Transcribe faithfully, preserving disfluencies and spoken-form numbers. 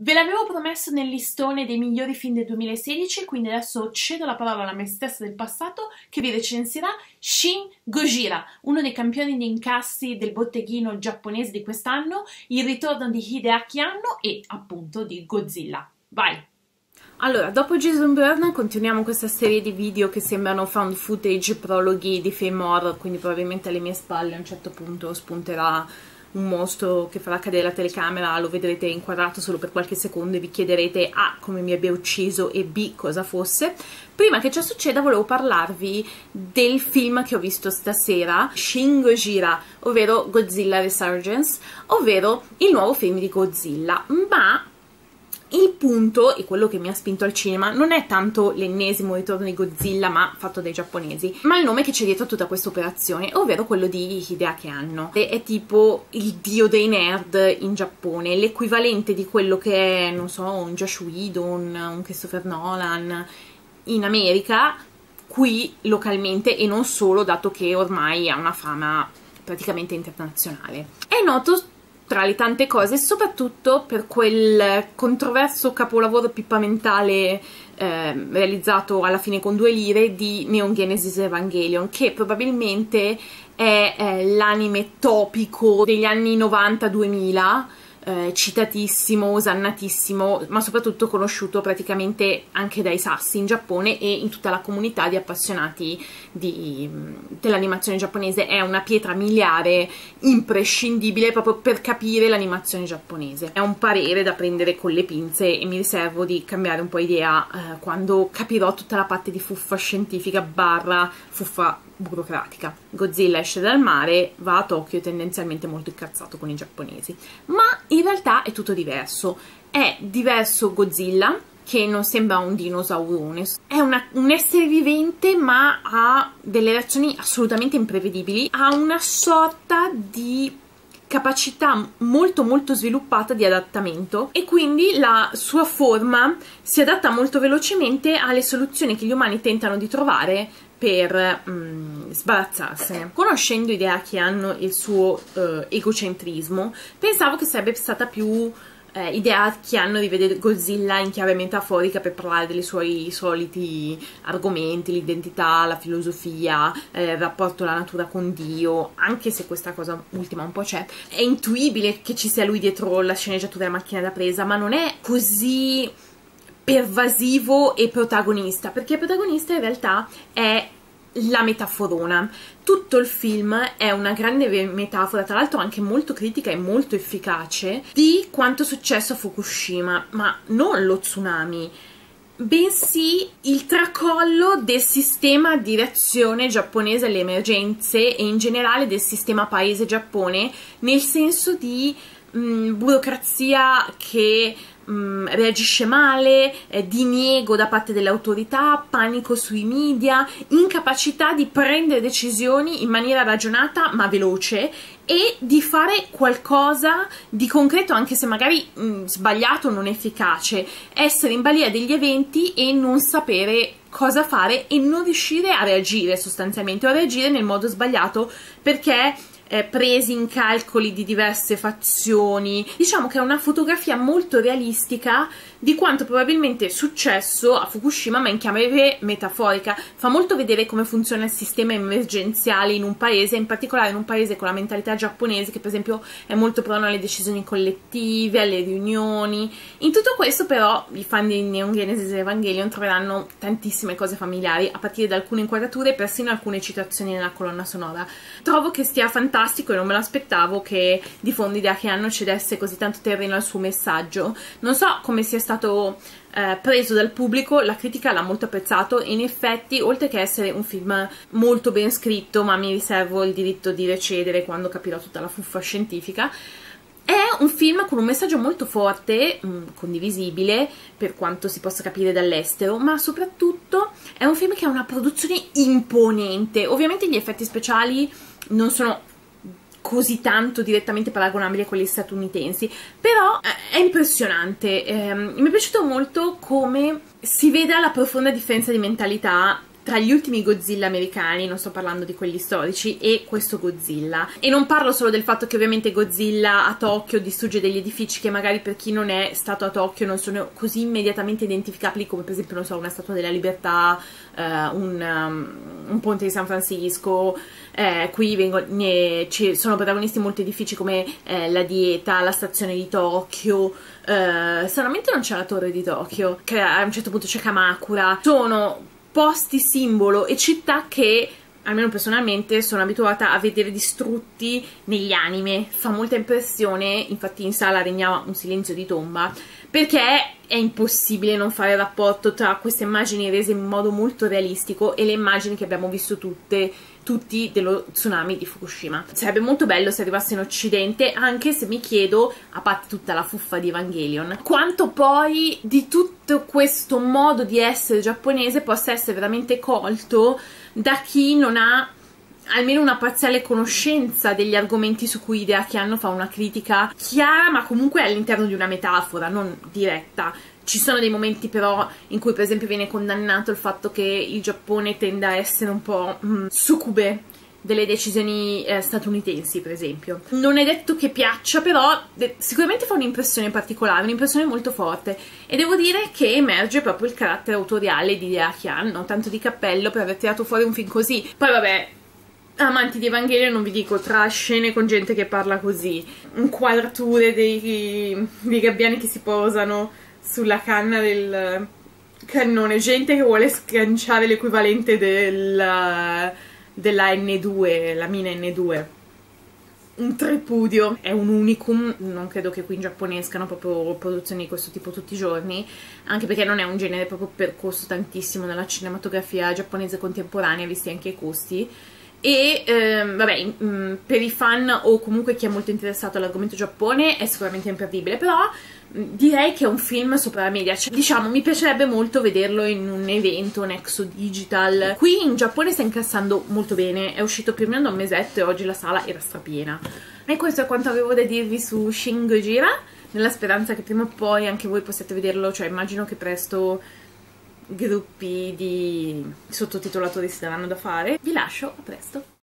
Ve l'avevo promesso nel listone dei migliori film del duemilasedici, quindi adesso cedo la parola alla me stessa del passato che vi recensirà Shin Gojira, uno dei campioni di incassi del botteghino giapponese di quest'anno, il ritorno di Hideaki Anno e appunto di Godzilla. Vai! Allora, dopo Jason Bourne continuiamo questa serie di video che sembrano found footage, prologhi di film horror, quindi probabilmente alle mie spalle a un certo punto spunterà un mostro che farà cadere la telecamera, lo vedrete inquadrato solo per qualche secondo e vi chiederete A come mi abbia ucciso e B cosa fosse. Prima che ciò succeda volevo parlarvi del film che ho visto stasera, Shin Gojira, ovvero Godzilla Resurgence, ovvero il nuovo film di Godzilla, ma il punto, e quello che mi ha spinto al cinema, non è tanto l'ennesimo ritorno di Godzilla, ma fatto dai giapponesi, ma il nome che c'è dietro a tutta questa operazione, ovvero quello di Hideaki Anno. È tipo il dio dei nerd in Giappone, l'equivalente di quello che è, non so, un Joss Whedon, un Christopher Nolan in America, qui localmente e non solo, dato che ormai ha una fama praticamente internazionale. È noto tra le tante cose, soprattutto per quel controverso capolavoro pippamentale eh, realizzato alla fine con due lire di Neon Genesis Evangelion, che probabilmente è eh, l'anime topico degli anni novanta duemila, eh, citatissimo, osannatissimo, ma soprattutto conosciuto praticamente anche dai sassi in Giappone e in tutta la comunità di appassionati dell'animazione giapponese. È una pietra miliare imprescindibile proprio per capire l'animazione giapponese. È un parere da prendere con le pinze e mi riservo di cambiare un po' idea eh, quando capirò tutta la parte di fuffa scientifica barra fuffa burocratica. Godzilla esce dal mare, va a Tokyo tendenzialmente molto incazzato con i giapponesi, ma in realtà è tutto diverso. È diverso Godzilla, che non sembra un dinosaurone, è una, un essere vivente ma ha delle reazioni assolutamente imprevedibili, ha una sorta di capacità molto molto sviluppata di adattamento e quindi la sua forma si adatta molto velocemente alle soluzioni che gli umani tentano di trovare per mm, sbarazzarsene. Conoscendo Hideaki Anno il suo uh, egocentrismo, pensavo che sarebbe stata più Eh, idea che hanno di vedere Godzilla in chiave metaforica per parlare dei suoi soliti argomenti, l'identità, la filosofia, eh, il rapporto alla natura con Dio, anche se questa cosa ultima un po' c'è. È intuibile che ci sia lui dietro la sceneggiatura della macchina da presa, ma non è così pervasivo e protagonista, perché il protagonista in realtà è la metaforona. Tutto il film è una grande metafora, tra l'altro anche molto critica e molto efficace, di quanto è successo a Fukushima, ma non lo tsunami, bensì il tracollo del sistema di reazione giapponese alle emergenze e in generale del sistema paese Giappone, nel senso di mh, burocrazia che Mm, reagisce male, eh, diniego da parte delle autorità, panico sui media, incapacità di prendere decisioni in maniera ragionata ma veloce e di fare qualcosa di concreto anche se magari mm, sbagliato o non efficace, essere in balia degli eventi e non sapere cosa fare e non riuscire a reagire sostanzialmente, o a reagire nel modo sbagliato perché Eh, presi in calcoli di diverse fazioni. Diciamo che è una fotografia molto realistica di quanto probabilmente è successo a Fukushima, ma in chiave metaforica. Fa molto vedere come funziona il sistema emergenziale in un paese, in particolare in un paese con la mentalità giapponese che per esempio è molto prono alle decisioni collettive, alle riunioni. In tutto questo però i fan di Neon Genesis Evangelion troveranno tantissime cose familiari, a partire da alcune inquadrature e persino alcune citazioni nella colonna sonora. Trovo che stia fantastico e non me l'aspettavo che di fondo Hideaki Anno cedesse così tanto terreno al suo messaggio. Non so come sia stato eh, preso dal pubblico, la critica l'ha molto apprezzato e in effetti, oltre che essere un film molto ben scritto, ma mi riservo il diritto di recedere quando capirò tutta la fuffa scientifica, è un film con un messaggio molto forte, mh, condivisibile per quanto si possa capire dall'estero, ma soprattutto è un film che ha una produzione imponente. Ovviamente gli effetti speciali non sono così tanto direttamente paragonabili a quelli statunitensi, però è impressionante. Eh, mi è piaciuto molto come si veda la profonda differenza di mentalità tra gli ultimi Godzilla americani, non sto parlando di quelli storici, e questo Godzilla. E non parlo solo del fatto che ovviamente Godzilla a Tokyo distrugge degli edifici che magari per chi non è stato a Tokyo non sono così immediatamente identificabili, come per esempio, non so, una Statua della Libertà, uh, un, um, un ponte di San Francisco. Eh, qui vengono, ne, ci sono protagonisti molti edifici come eh, la Dieta, la stazione di Tokyo. Uh, stranamente non c'è la torre di Tokyo, che a un certo punto c'è Kamakura. Sono posti simbolo e città che, almeno personalmente, sono abituata a vedere distrutti negli anime. Fa molta impressione, infatti in sala regnava un silenzio di tomba, perché è impossibile non fare rapporto tra queste immagini rese in modo molto realistico e le immagini che abbiamo visto tutte, tutti dello tsunami di Fukushima. Sarebbe molto bello se arrivasse in Occidente, anche se mi chiedo, a parte tutta la fuffa di Evangelion, quanto poi di tutto questo modo di essere giapponese possa essere veramente colto da chi non ha almeno una parziale conoscenza degli argomenti su cui Hideaki Anno fa una critica chiara, ma comunque all'interno di una metafora, non diretta. Ci sono dei momenti però in cui per esempio viene condannato il fatto che il Giappone tenda a essere un po' mm, succube delle decisioni eh, statunitensi, per esempio. Non è detto che piaccia, però sicuramente fa un'impressione particolare, un'impressione molto forte, e devo dire che emerge proprio il carattere autoriale di Hideaki Anno, tanto di cappello per aver tirato fuori un film così. Poi vabbè, amanti di Evangelio non vi dico, tra scene con gente che parla così, inquadrature dei, dei gabbiani che si posano sulla canna del cannone, gente che vuole sganciare l'equivalente del, della N due, la mina N due, un tripudio. È un unicum, non credo che qui in Giappone escano proprio produzioni di questo tipo tutti i giorni, anche perché non è un genere proprio percorso tantissimo nella cinematografia giapponese contemporanea, visti anche i costi. E ehm, vabbè, mh, per i fan o comunque chi è molto interessato all'argomento Giappone è sicuramente imperdibile, però mh, direi che è un film sopra la media. Cioè, diciamo, mi piacerebbe molto vederlo in un evento, un Exo Digital. Qui in Giappone sta incassando molto bene, è uscito più o meno da un mesetto e oggi la sala era strapiena. E questo è quanto avevo da dirvi su Shin Gojira, nella speranza che prima o poi anche voi possiate vederlo, cioè immagino che presto gruppi di sottotitolatori si daranno da fare. Vi lascio, a presto.